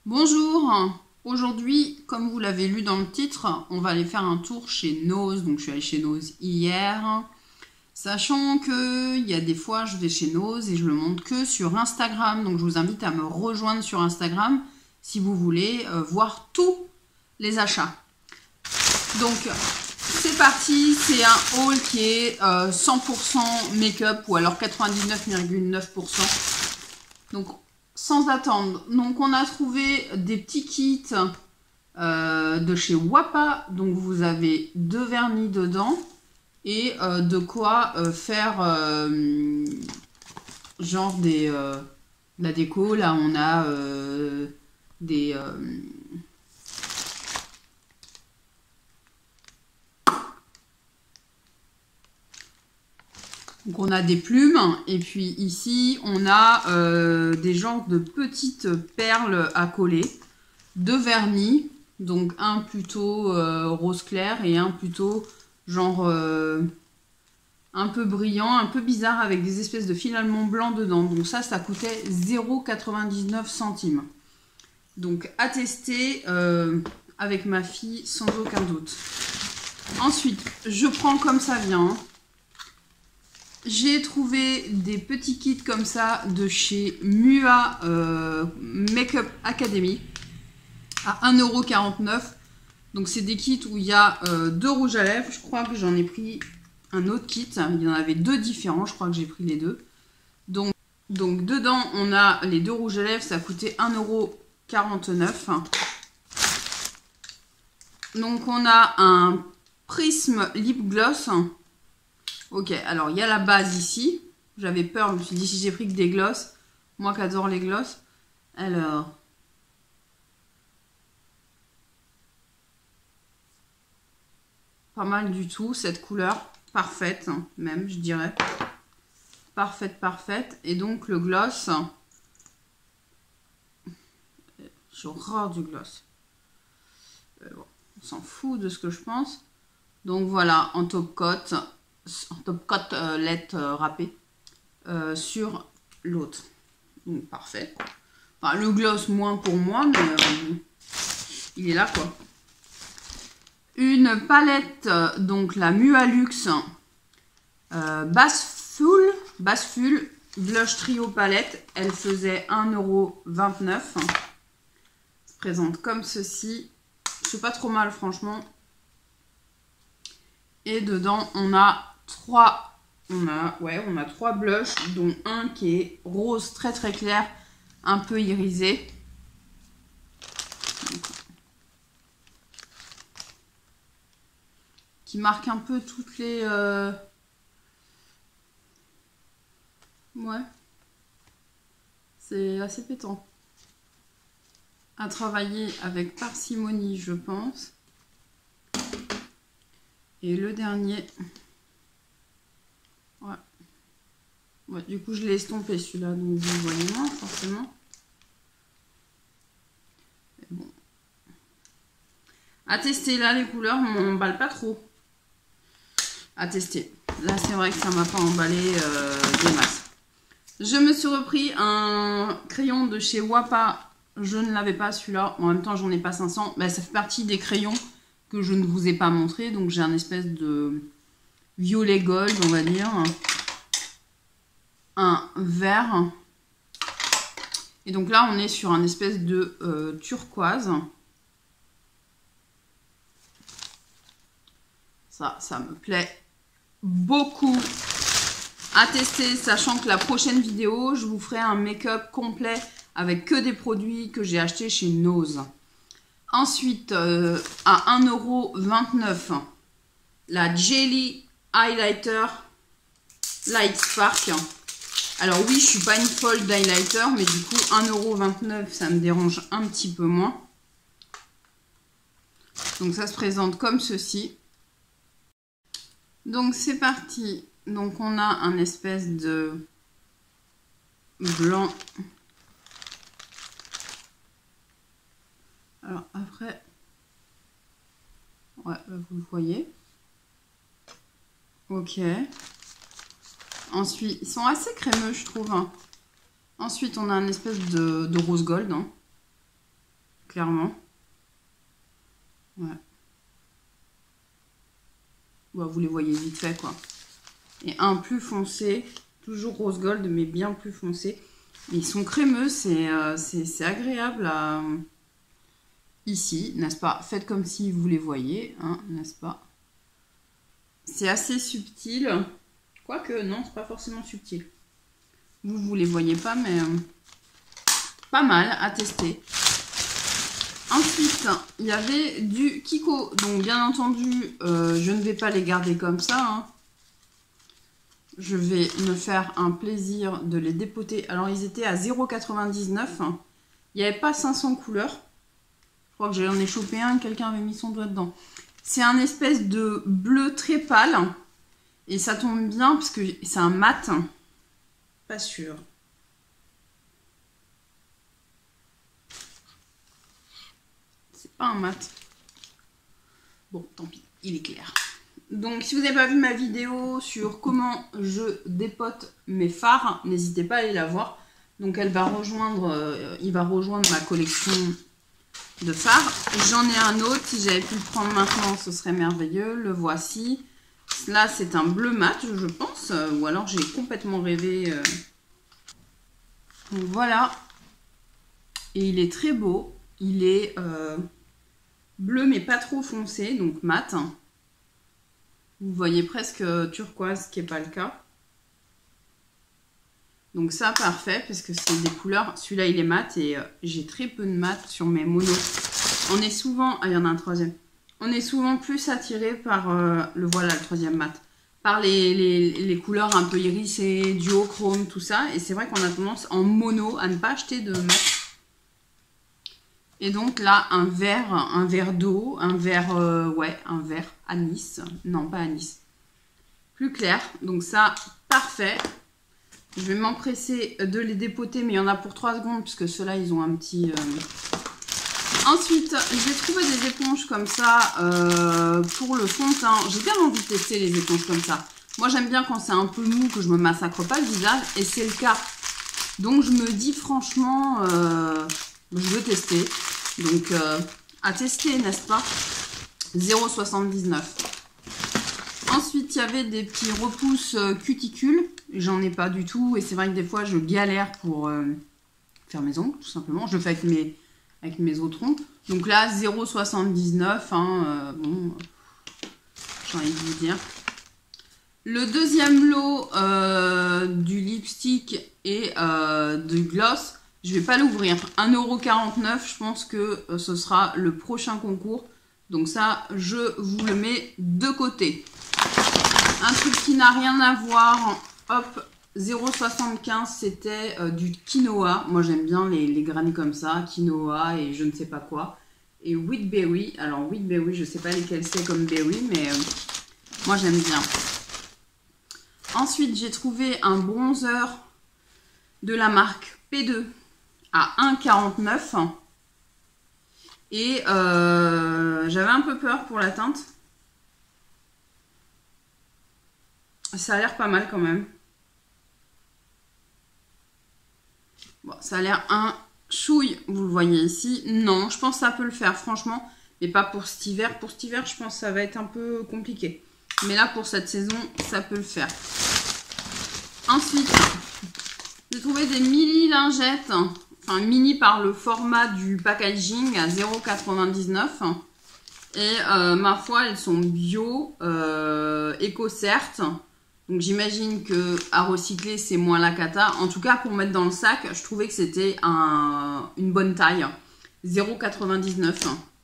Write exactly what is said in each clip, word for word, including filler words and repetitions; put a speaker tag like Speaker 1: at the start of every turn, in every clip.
Speaker 1: Bonjour, aujourd'hui, comme vous l'avez lu dans le titre, on va aller faire un tour chez Nose. Donc je suis allée chez Nose hier, sachant que il y a des fois je vais chez Nose et je le montre que sur Instagram. Donc je vous invite à me rejoindre sur Instagram si vous voulez euh, voir tous les achats. Donc c'est parti, c'est un haul qui est euh, cent pour cent make-up ou alors quatre-vingt-dix-neuf virgule neuf pour cent. Donc sans attendre, donc on a trouvé des petits kits euh, de chez Wapa. Donc vous avez deux vernis dedans et euh, de quoi euh, faire euh, genre des euh, la déco. Là on a euh, des euh, donc on a des plumes et puis ici on a euh, des genres de petites perles à coller, deux vernis, donc un plutôt euh, rose clair et un plutôt genre euh, un peu brillant, un peu bizarre avec des espèces de filaments blancs dedans. Donc ça, ça coûtait zéro virgule quatre-vingt-dix-neuf centimes. Donc à tester euh, avec ma fille sans aucun doute. Ensuite, je prends comme ça vient. J'ai trouvé des petits kits comme ça de chez Mua euh, Makeup Academy à un euro quarante-neuf. Donc c'est des kits où il y a euh, deux rouges à lèvres. Je crois que j'en ai pris un autre kit. Il y en avait deux différents. Je crois que j'ai pris les deux. Donc, donc dedans on a les deux rouges à lèvres. Ça a coûté un euro quarante-neuf. Donc on a un Prisme Lip Gloss. Ok, alors il y a la base ici. J'avais peur, je me suis dit si j'ai pris que des glosses. Moi qui adore les glosses. Alors. Pas mal du tout, cette couleur. Parfaite, même, je dirais. Parfaite, parfaite. Et donc le gloss. J'ai horreur du gloss. Bon, on s'en fout de ce que je pense. Donc voilà, en top coat. En top coat euh, lait euh, râpé euh, sur l'autre. Donc parfait. Enfin, le gloss moins pour moi, mais euh, il est là quoi. Une palette, euh, donc la Mua Luxe euh, Basse Full, Basse Full Blush Trio Palette. Elle faisait un euro vingt-neuf. Se présente comme ceci. C'est pas trop mal franchement. Et dedans on a trois, on a, ouais, on a trois blushs, dont un qui est rose très très clair, un peu irisé. Qui marque un peu toutes les... Euh... Ouais. C'est assez pétant. À travailler avec parcimonie, je pense. Et le dernier... Ouais. Ouais, du coup, je l'ai estompé celui-là, donc vous le voyez moins, forcément. Mais bon. À tester, là, les couleurs m'emballent pas trop. À tester. Là, c'est vrai que ça m'a pas emballé euh, des masses. Je me suis repris un crayon de chez Wapa. Je ne l'avais pas, celui-là. En même temps, j'en ai pas cinq cents. Ben, ça fait partie des crayons que je ne vous ai pas montré. Donc, j'ai un espèce de violet gold, on va dire. Un vert. Et donc là, on est sur un espèce de euh, turquoise. Ça, ça me plaît beaucoup à tester, sachant que la prochaine vidéo, je vous ferai un make-up complet avec que des produits que j'ai achetés chez Nose. Ensuite, euh, à un euro vingt-neuf, la Jelly Highlighter Light Spark. Alors oui, je suis pas une folle d'highlighter, mais du coup, un euro vingt-neuf, ça me dérange un petit peu moins. Donc ça se présente comme ceci. Donc c'est parti. Donc on a un espèce de blanc. Alors après, ouais, vous le voyez. Ok. Ensuite, ils sont assez crémeux, je trouve. Ensuite, on a un espèce de, de rose gold. Hein. clairement. Ouais. Bon, vous les voyez vite fait, quoi. Et un plus foncé, toujours rose gold, mais bien plus foncé. Ils sont crémeux, c'est euh, c'est agréable à... ici, n'est-ce pas? Faites comme si vous les voyez, hein, n'est-ce pas? C'est assez subtil. Quoique, non, c'est pas forcément subtil. Vous, vous les voyez pas, mais euh, pas mal à tester. Ensuite, il y avait du Kiko. Donc, bien entendu, euh, je ne vais pas les garder comme ça. Hein. Je vais me faire un plaisir de les dépoter. Alors, ils étaient à zéro quatre-vingt-dix-neuf. Il n'y avait pas cinq cents couleurs. Je crois que j'en ai chopé un. Quelqu'un avait mis son doigt dedans. C'est un espèce de bleu très pâle. Et ça tombe bien parce que c'est un mat. Pas sûr. C'est pas un mat. Bon, tant pis, il est clair. Donc, si vous n'avez pas vu ma vidéo sur comment je dépote mes fards, n'hésitez pas à aller la voir. Donc, elle va rejoindre, euh, il va rejoindre ma collection de fards. J'en ai un autre. Si j'avais pu le prendre maintenant, ce serait merveilleux. Le voici. Là, c'est un bleu mat, je pense. Ou alors, j'ai complètement rêvé. Euh... Donc, voilà. Et il est très beau. Il est euh, bleu, mais pas trop foncé. Donc, mat. Vous voyez presque turquoise, ce qui n'est pas le cas. Donc ça, parfait, parce que c'est des couleurs... Celui-là, il est mat et euh, j'ai très peu de mat sur mes monos. On est souvent... Ah, il y en a un troisième. On est souvent plus attiré par... Euh, le voilà, le troisième mat. Par les, les, les couleurs un peu irisées, duochrome, tout ça. Et c'est vrai qu'on a tendance, en mono, à ne pas acheter de mat. Et donc là, un verre, un verre d'eau, un verre, euh, ouais, un verre anis. Non, pas anis. Plus clair. Donc ça, parfait. Je vais m'empresser de les dépoter, mais il y en a pour trois secondes, puisque ceux-là, ils ont un petit... Euh... Ensuite, j'ai trouvé des éponges comme ça euh, pour le fond de teint. J'ai bien envie de tester les éponges comme ça. Moi, j'aime bien quand c'est un peu mou, que je me massacre pas le visage, et c'est le cas. Donc, je me dis franchement... Euh... Je veux tester. Donc, euh, à tester, n'est-ce pas? zéro soixante-dix-neuf. Ensuite, il y avait des petits repousses euh, cuticules. J'en ai pas du tout. Et c'est vrai que des fois, je galère pour euh, faire mes ongles, tout simplement. Je le fais avec mes, avec mes autres ongles. Donc là, zéro soixante-dix-neuf. Hein, euh, bon, j'ai envie de vous dire. Le deuxième lot euh, du lipstick et euh, du gloss. Je vais pas l'ouvrir. un euro quarante-neuf, je pense que ce sera le prochain concours. Donc ça, je vous le mets de côté. Un truc qui n'a rien à voir. Hop, zéro soixante-quinze, c'était euh, du quinoa. Moi, j'aime bien les, les graines comme ça. Quinoa et je ne sais pas quoi. Et wheat berry. Alors, wheat berry, je ne sais pas lesquels c'est comme berry, mais euh, moi, j'aime bien. Ensuite, j'ai trouvé un bronzer de la marque P deux. À un euro quarante-neuf et euh, j'avais un peu peur pour la teinte. Ça a l'air pas mal quand même. Bon, ça a l'air un chouille, vous le voyez ici. Non, je pense que ça peut le faire franchement, mais pas pour cet hiver. Pour cet hiver, je pense que ça va être un peu compliqué. Mais là, pour cette saison, ça peut le faire. Ensuite, j'ai trouvé des mini lingettes. Enfin, mini par le format du packaging à zéro quatre-vingt-dix-neuf. Et euh, ma foi, elles sont bio, euh, éco certes. Donc j'imagine que à recycler, c'est moins la cata. En tout cas, pour mettre dans le sac, je trouvais que c'était un, une bonne taille. zéro quatre-vingt-dix-neuf.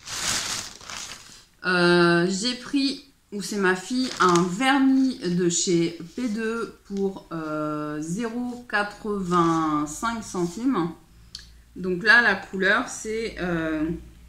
Speaker 1: Euh, j'ai pris, ou c'est ma fille, un vernis de chez P deux pour euh, zéro quatre-vingt-cinq centimes. Donc là, la couleur, c'est... Euh,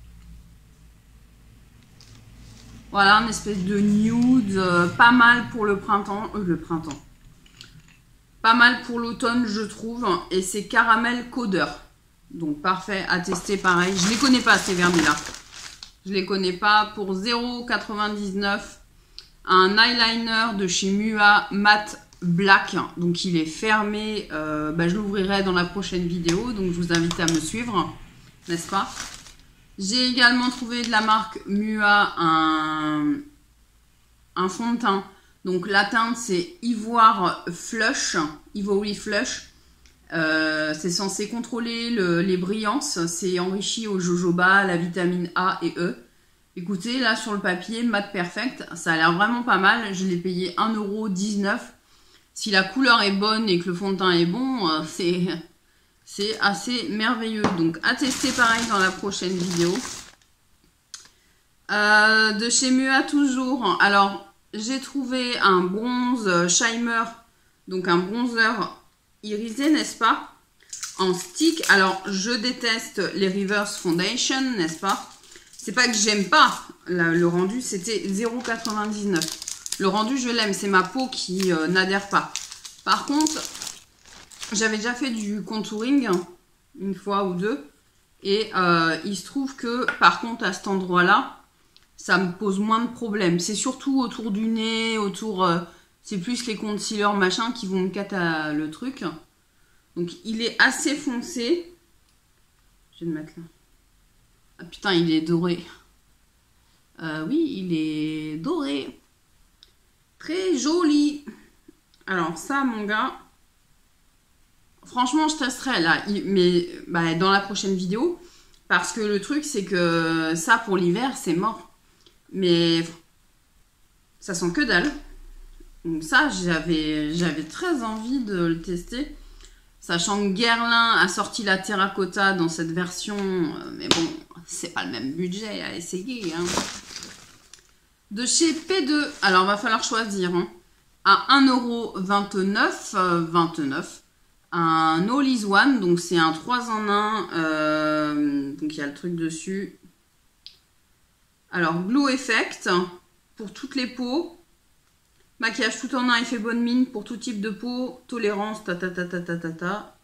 Speaker 1: voilà, une espèce de nude, euh, pas mal pour le printemps. Euh, le printemps. Pas mal pour l'automne, je trouve. Et c'est caramel codeur. Donc parfait à tester, pareil. Je les connais pas, ces vernis-là. Je les connais pas. Pour zéro quatre-vingt-dix-neuf, un eyeliner de chez Mua Matte Black, donc il est fermé, euh, bah, je l'ouvrirai dans la prochaine vidéo, donc je vous invite à me suivre, n'est-ce pas? J'ai également trouvé de la marque Mua un, un fond de teint. Donc la teinte c'est Ivoire Flush, Ivory Flush. Euh, c'est censé contrôler le, les brillances. C'est enrichi au jojoba, la vitamine A et E. Écoutez, là sur le papier, Matte Perfect, ça a l'air vraiment pas mal. Je l'ai payé un euro dix-neuf. Si la couleur est bonne et que le fond de teint est bon, euh, c'est... C'est assez merveilleux. Donc, à tester pareil dans la prochaine vidéo. Euh, de chez Mua toujours. Alors, j'ai trouvé un bronze Shimmer. Donc, un bronzer irisé, n'est-ce pas? En stick. Alors, je déteste les Reverse Foundation, n'est-ce pas? C'est pas que j'aime pas la, le rendu. C'était zéro virgule quatre-vingt-dix-neuf. Le rendu, je l'aime. C'est ma peau qui euh, n'adhère pas. Par contre... J'avais déjà fait du contouring une fois ou deux et euh, il se trouve que par contre à cet endroit-là, ça me pose moins de problèmes. C'est surtout autour du nez, autour, euh, c'est plus les concealers machin qui vont me cater le truc. Donc il est assez foncé. Je vais le mettre là. Ah putain, il est doré. Euh, oui, il est doré. Très joli. Alors ça, mon gars... Franchement, je testerai là, mais bah, dans la prochaine vidéo. Parce que le truc, c'est que ça, pour l'hiver, c'est mort. Mais ça sent que dalle. Donc ça, j'avais j'avais très envie de le tester. Sachant que Guerlain a sorti la terracotta dans cette version. Mais bon, c'est pas le même budget à essayer. Hein. De chez P deux. Alors, va falloir choisir. Hein. À un euro vingt-neuf. vingt-neuf. Un All is One, donc c'est un trois en un, euh, donc il y a le truc dessus. Alors, Glow Effect, pour toutes les peaux. Maquillage tout en un, effet bonne mine, pour tout type de peau. Tolérance, ta ta ta ta ta ta ta.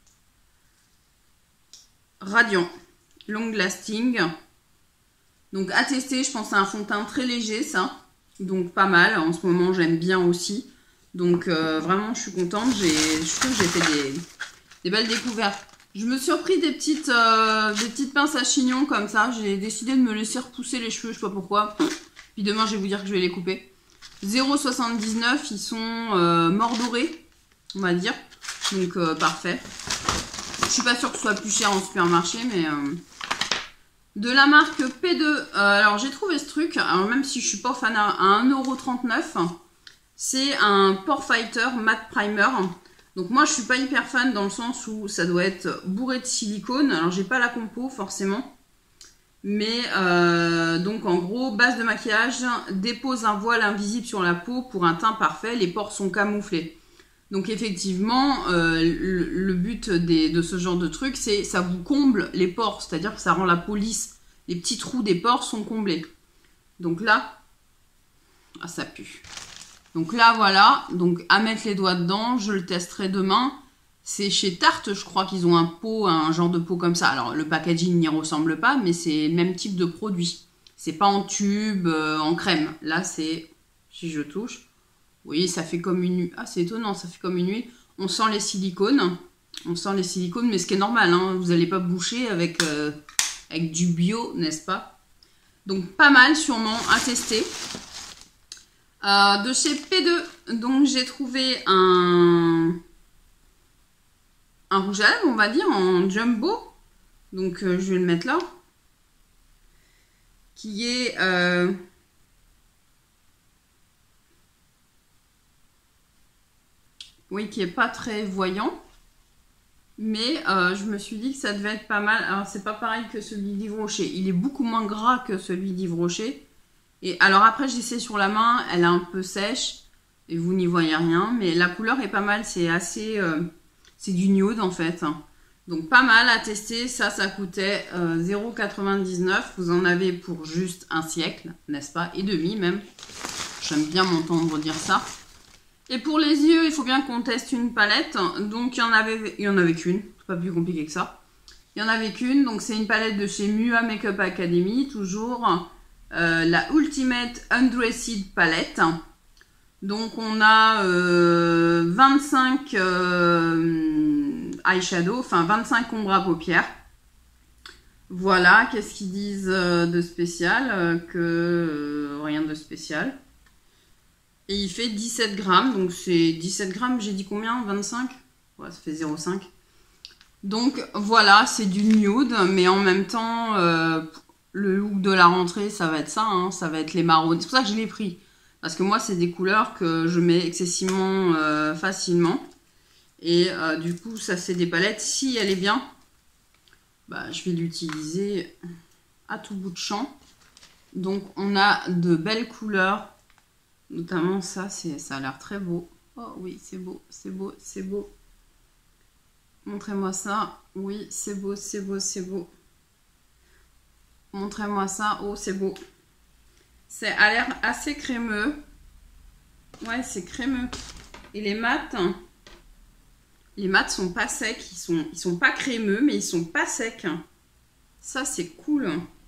Speaker 1: Radiant, long lasting. Donc à tester, je pense que c'est un fond de teint très léger, ça. Donc pas mal, en ce moment j'aime bien aussi. Donc euh, vraiment, je suis contente. Je trouve que j'ai fait des, des belles découvertes. Je me suis repris des petites, euh, des petites pinces à chignon comme ça. J'ai décidé de me laisser repousser les cheveux, je sais pas pourquoi. Puis demain, je vais vous dire que je vais les couper. zéro virgule soixante-dix-neuf, ils sont euh, mordorés, on va dire. Donc euh, parfait. Je suis pas sûre que ce soit plus cher en supermarché, mais... Euh... De la marque P deux. Euh, alors j'ai trouvé ce truc, alors même si je suis pas fan, à un euro trente-neuf. C'est un Pore Fighter Matte Primer. Donc moi je suis pas hyper fan dans le sens où ça doit être bourré de silicone. Alors j'ai pas la compo forcément. Mais euh, donc en gros, base de maquillage, dépose un voile invisible sur la peau pour un teint parfait. Les pores sont camouflés. Donc effectivement, euh, le, le but des, de ce genre de truc, c'est ça vous comble les pores. C'est-à-dire que ça rend la peau lisse. Les petits trous des pores sont comblés. Donc là, ah, ça pue. Donc là, voilà. Donc à mettre les doigts dedans, je le testerai demain. C'est chez Tarte, je crois qu'ils ont un pot, un genre de pot comme ça. Alors le packaging n'y ressemble pas, mais c'est le même type de produit. C'est pas en tube, euh, en crème. Là, c'est, si je touche, oui, ça fait comme une... Ah, c'est étonnant, ça fait comme une huile. On sent les silicones. On sent les silicones, mais ce qui est normal, hein. Vous n'allez pas boucher avec, euh, avec du bio, n'est-ce pas? Donc pas mal, sûrement, à tester. Euh, de chez P deux, donc j'ai trouvé un... un rouge à lèvres, on va dire, en jumbo. Donc, euh, je vais le mettre là. Qui est... Euh... Oui, qui est pas très voyant. Mais euh, je me suis dit que ça devait être pas mal. Alors, c'est pas pareil que celui d'Yves Rocher. Il est beaucoup moins gras que celui d'Yves Rocher. Et alors après, j'essaie sur la main. Elle est un peu sèche. Et vous n'y voyez rien. Mais la couleur est pas mal. C'est assez... Euh... C'est du nude en fait. Donc pas mal à tester. Ça, ça coûtait euh, zéro virgule quatre-vingt-dix-neuf. Vous en avez pour juste un siècle, n'est-ce pas? Et demi même. J'aime bien m'entendre dire ça. Et pour les yeux, il faut bien qu'on teste une palette. Donc il y en avait, il y en avait qu'une. C'est pas plus compliqué que ça. Il y en avait qu'une. Donc c'est une palette de chez Mua Makeup Academy. Toujours euh, la Ultimate Undressed Palette. Donc on a euh, vingt-cinq euh, eyeshadow, enfin vingt-cinq ombres à paupières. Voilà, qu'est-ce qu'ils disent de spécial? Que euh, rien de spécial. Et il fait dix-sept grammes, donc c'est dix-sept grammes, j'ai dit combien? vingt-cinq? Ouais, ça fait zéro virgule cinq. Donc voilà, c'est du nude, mais en même temps, euh, le look de la rentrée, ça va être ça, hein, ça va être les marrons. C'est pour ça que je l'ai pris. Parce que moi, c'est des couleurs que je mets excessivement euh, facilement. Et euh, du coup, ça c'est des palettes. Si elle est bien, bah, je vais l'utiliser à tout bout de champ. Donc on a de belles couleurs. Notamment ça, ça a l'air très beau. Oh oui, c'est beau, c'est beau, c'est beau. Montrez-moi ça. Oui, c'est beau, c'est beau, c'est beau. Montrez-moi ça. Oh, c'est beau. C'est a l'air assez crémeux. Ouais, c'est crémeux. Et les mats, les mats sont pas secs. Ils sont, ils sont pas crémeux, mais ils sont pas secs. Ça, c'est cool.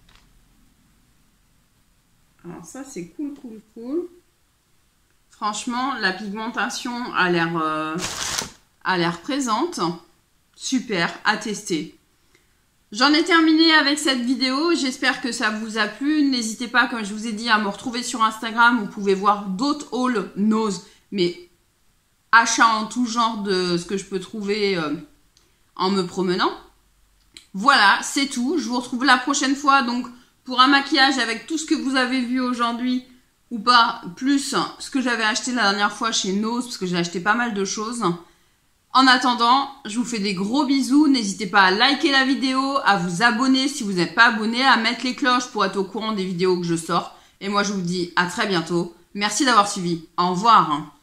Speaker 1: Alors ça, c'est cool, cool, cool. Franchement, la pigmentation a l'air euh, a l'air présente. Super, à tester. J'en ai terminé avec cette vidéo. J'espère que ça vous a plu. N'hésitez pas, comme je vous ai dit, à me retrouver sur Instagram. Vous pouvez voir d'autres hauls Nose, mais achats en tout genre de ce que je peux trouver euh, en me promenant. Voilà, c'est tout. Je vous retrouve la prochaine fois donc pour un maquillage avec tout ce que vous avez vu aujourd'hui ou pas, plus ce que j'avais acheté la dernière fois chez Nose, parce que j'ai acheté pas mal de choses. En attendant, je vous fais des gros bisous. N'hésitez pas à liker la vidéo, à vous abonner si vous n'êtes pas abonné, à mettre les cloches pour être au courant des vidéos que je sors. Et moi, je vous dis à très bientôt. Merci d'avoir suivi. Au revoir.